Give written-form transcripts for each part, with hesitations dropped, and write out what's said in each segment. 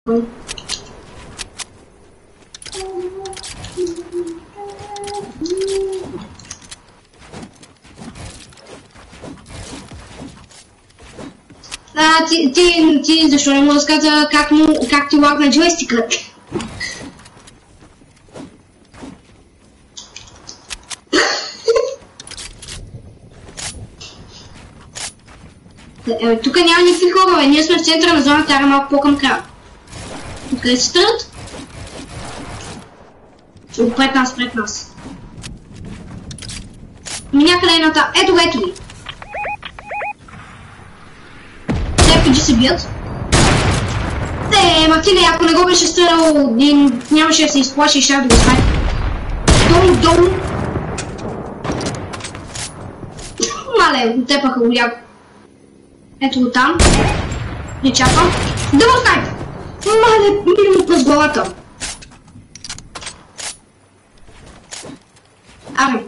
Ти защо не му разказа как ти лагна джойстикът? Тук няма никакви хора, ние сме в центъра на зоната, тяга малко по-към края. Откъде се тръгнат? Пред нас. Някъде едната. Ето ли. Те се бият. Мартине, ако не го беше стрелял, нямаше да се изплаши и ще да го смай. Долу. Мале, отепаха го ляко. Ето го там. Не чакам. Дъбъл снайп! Мале, мили му през главата. Аре.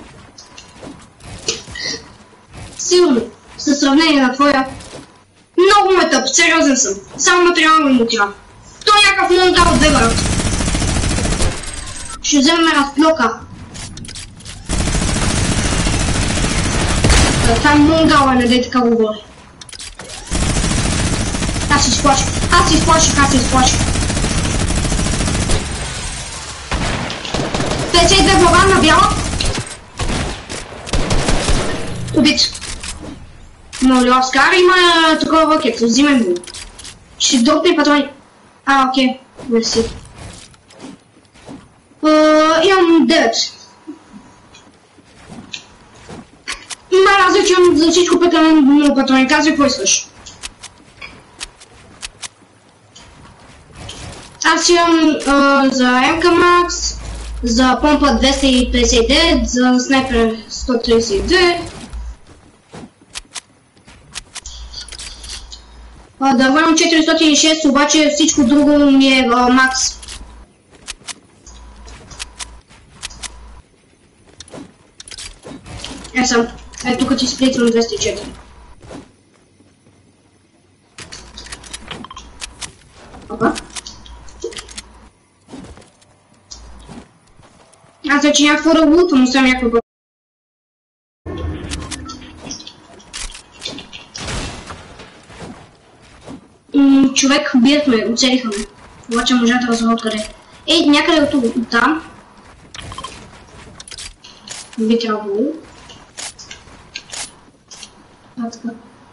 Сигурно, със сравнение на твоя. Много ме тъп, сериозен съм. Само материално му трябва. Той някакъв монгал две брат. Ще вземем разплока. Това е монгал, не дай така говори. Аз се изплаших. 52 глава на бяла. Убит. Моля, Оскар има такова ракет, взимай го. Ще дропне патрони. Окей, мерси. Имам 9. Аз вече имам за всичко патрони, казвай какво искаш. Аз имам за МК Макс, за помпа 259, за снайпер 132. Дървам 406, обаче всичко друго ми е макс. Тук ти сплитвам 204. Опа. Аз вече някакво да лутвам, но съм някакво. Човек бият оцелиха ме. Обаче можа да разбера откъде. Някъде от там. Би трябвало. Така.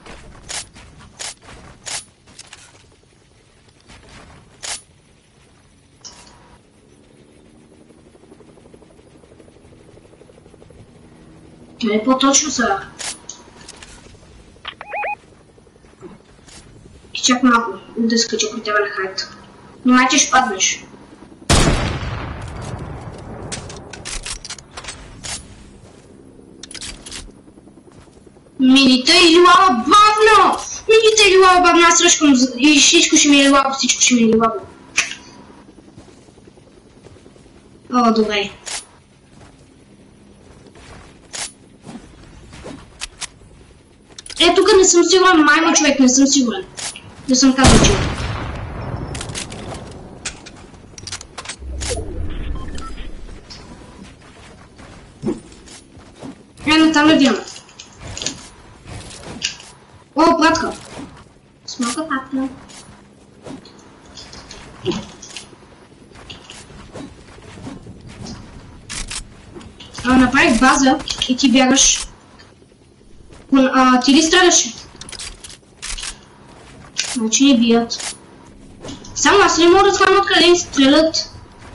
Къде по-точно са? Чак малко да скача при тебе на хайт. Иначе ще паднеш. Мините или лава бавно! Мините или лава бавно, аз ръшкам и всичко ще ми е лава, всичко ще ми е лава. Добре. Тук не съм сигурен, майма човек, не съм сигурен. Не съм казал, че. Там да дигаме. Пратка. Смока пратка. Направих база и ти бягаш. Ти ли стреляш? Значи не бият. Само аз не мога да схвана откъде им стрелят.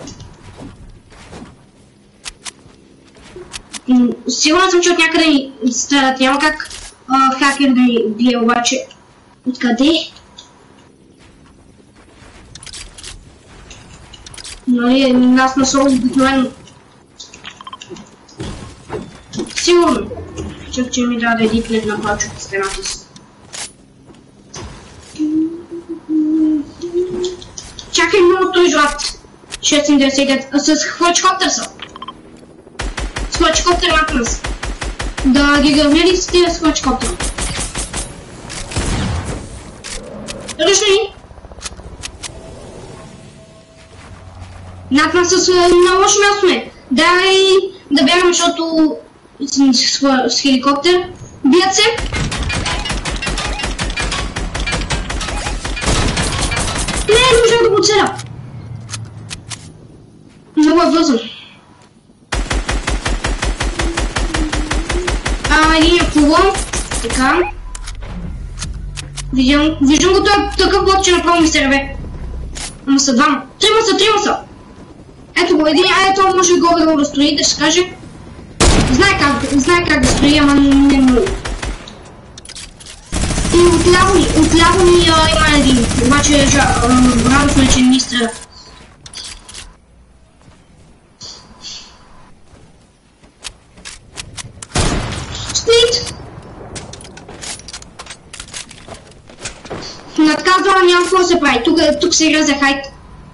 Сигурно съм, че от някъде ни стрелят. Няма как хакер да ни бие, обаче. Откъде? Нали, нас на соло обикновено. Сигурно. Чак, че ми даде един плед на палчо по стената си. Чакай много той жлад. 699. С хлъчкоптер са. С хлъчкоптер над нас. Да ги гървня ли с тия с хлъчкоптер? Ръжна ли? Над нас на лошо място сме. Дай да бягаме, защото с хеликоптер. Бият се. Не можем да го целя. Много е бързо. Един е плувам. Така. Виждам го, той е такъв блок, че направо ми се реве. Ама са двама. Трима са. Ето го, един, ето може го да строи, да ще каже. Знае как да строи, ама не много. И отляво ни има един. Обаче радостно е, че не ни стреля. Стоит! Надказвала няма какво се прави. Тук се игра за хайт.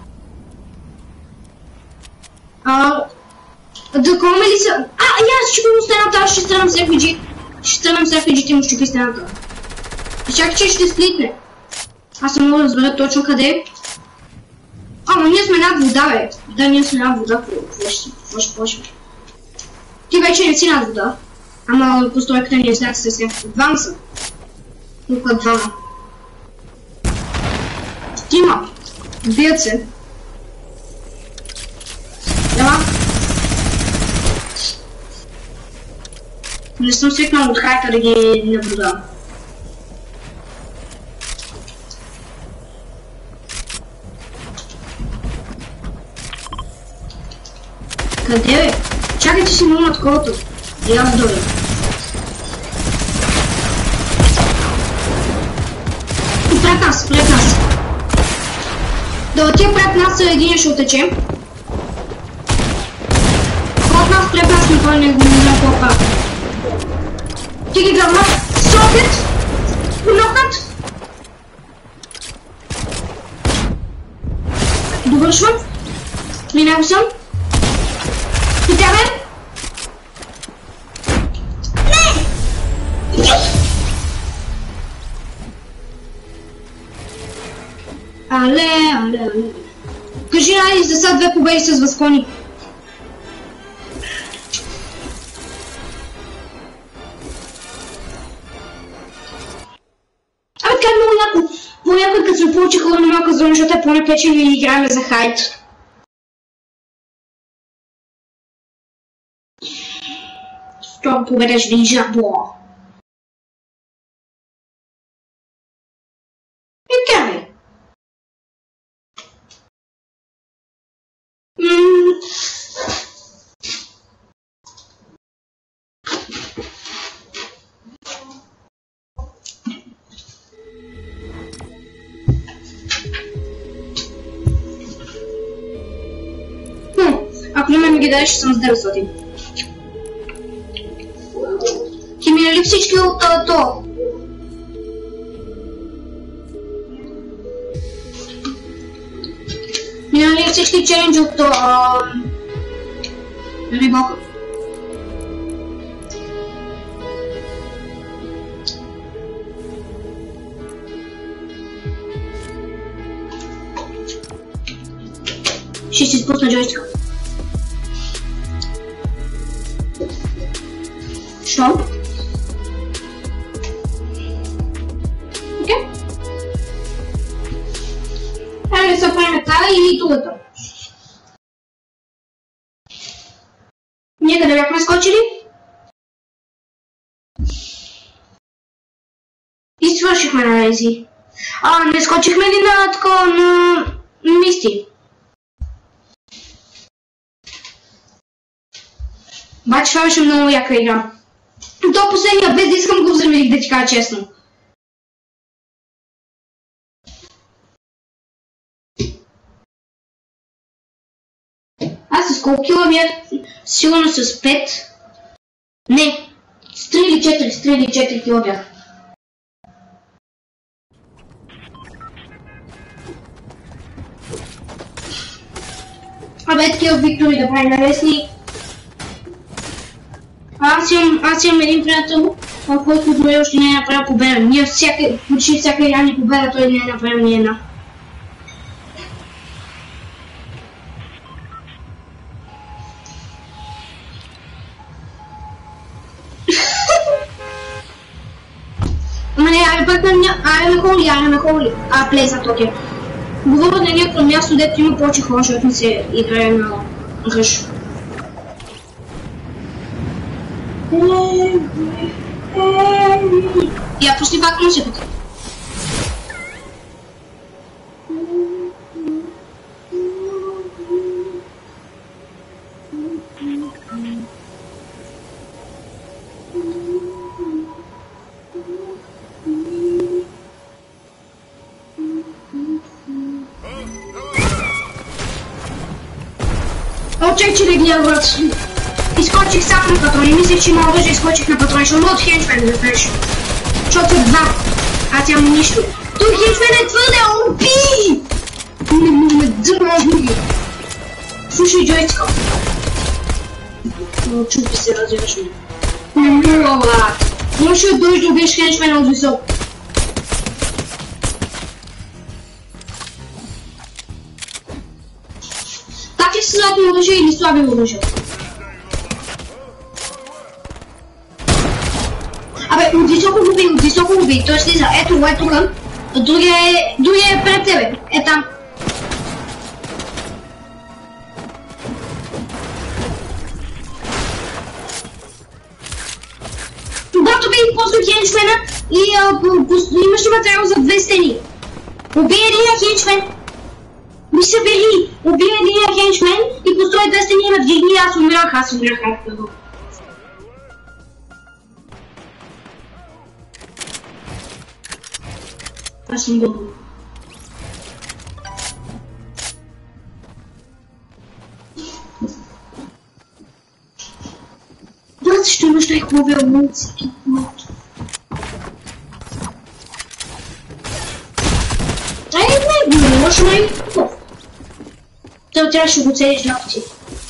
Да коме ли са? Аз щупим стената, аз ще стрелям с RPG. Ще стрелям с RPG, ти му щупи стената. Чакай, че ще сплитне. Аз не мога да разбера точно къде е. Ама ние сме над вода, бе. Да, ние сме над вода. Какво ще? Ти вече не си над вода. Ама постройката ни е след се. Двама са. Тук двама. Трима. Бият се. Ела. Не съм свикнал от хайта да ги наблюдавам. Къде бе? Чакай, че си му над колото. И аз дойда. Пред нас. Да отида пред нас, един ще отече. Пред нас никой не знам какво прави. Ти ги гърна. Сокет! Нокът! Довършвам. Минал съм. И тебе? Не! Але. Кажи, за сега 2 победи с възклони. Понякога като се получи хора на малка зона, защото е по-напечен и играем за хайт. Това победаш ви жабо. И къде? Ако не ме ги дадеш, ще съм с 900. Ти минали всички от то? Минали всички челенджи от то? Рибока. Ще си спусна джойстика. Що? Окей. Хайде се правим тая и другата. Ние къде бяхме скочили? И свършихме на тези. Не скочихме ли на такова на мисти? Обаче това беше много яка игра. То последния, без да искам го взривих, да ти кажа честно. Аз с колко кила бях? Сигурно с 5. Не, с 3 или 4 кила бях. Абе, такива виктори да прави навестни. Аз имам един приятел, който дори още не е направил победа. Ние почти всяка игра ни победа, той не е направил ни една. Айде ме холи. Плейсът, окей. Говоря на някакво място, дето има повече хора, защото не се играе на ръж. Я пусти пак музиката. Чак, че да гледа, брат. Изкочих само на патрони. Мислех, че има оръжие, изкочих на патрони. Ще умра от хенчмен да знаеш. Защото са два. Аз нямам нищо. Той хенчмен е твърде OP! Не мога ме дърна от други. Слушай, джойстика. Но чупи се, разбираш ми. Не мога, брат. Може да дойдеш да убиеш хенчмена от високо. Как ли си златно оръжие или слаби оръжие? Абе, от високо убий, той слиза. Ето го е тук. Другия е пред тебе. Е там. Когато бих после хенчмена и имаш ли материал за две стени. Убий единия хенчмен. Ми се бери. Убий единия хенчмен и построй две стени на вдигни. Аз умирах. Аз съм добър. Брат, ще имаш най-хубави амуниции. Не може най-хубав. Той трябваше да го целиш два пъти.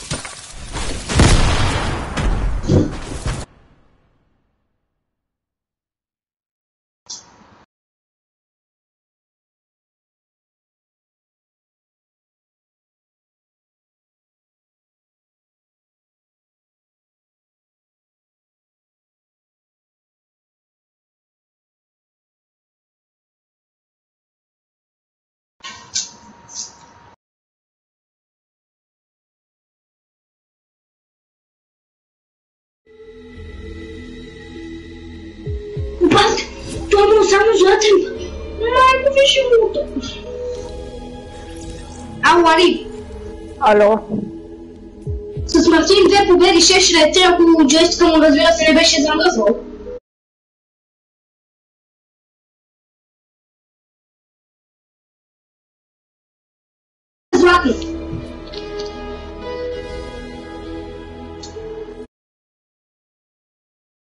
Брат, той му само златен. Майко, виж му. Ало, Али. Ало. С Мартин 2 победи 6-3, ако джойстика му, разбира се, не беше замръзвал. Златно.